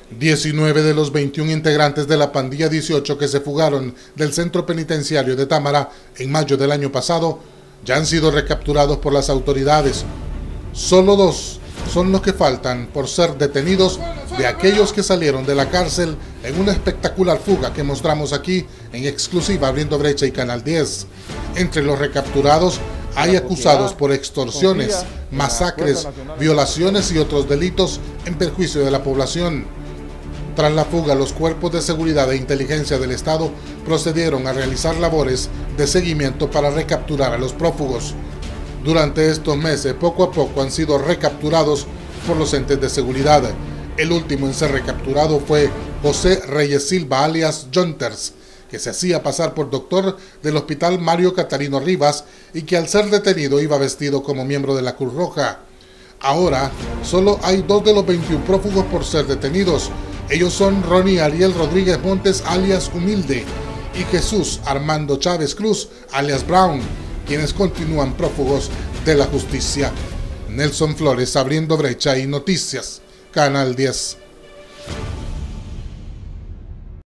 19 de los 21 integrantes de la pandilla 18 que se fugaron del centro penitenciario de Támara en mayo del año pasado ya han sido recapturados por las autoridades. Solo 2 son los que faltan por ser detenidos de aquellos que salieron de la cárcel en una espectacular fuga que mostramos aquí en exclusiva Abriendo Brecha y Canal 10. Entre los recapturados hay acusados por extorsiones, masacres, violaciones y otros delitos en perjuicio de la población. Tras la fuga, los cuerpos de seguridad e inteligencia del Estado procedieron a realizar labores de seguimiento para recapturar a los prófugos. Durante estos meses, poco a poco han sido recapturados por los entes de seguridad. El último en ser recapturado fue José Reyes Silva, alias Jonters, que se hacía pasar por doctor del Hospital Mario Catarino Rivas y que al ser detenido iba vestido como miembro de la Cruz Roja. Ahora, solo hay 2 de los 21 prófugos por ser detenidos. Ellos son Ronnie Ariel Rodríguez Montes, alias Humilde, y Jesús Armando Chávez Cruz, alias Brown, quienes continúan prófugos de la justicia. Nelson Flores, Abriendo Brecha y Noticias, Canal 10.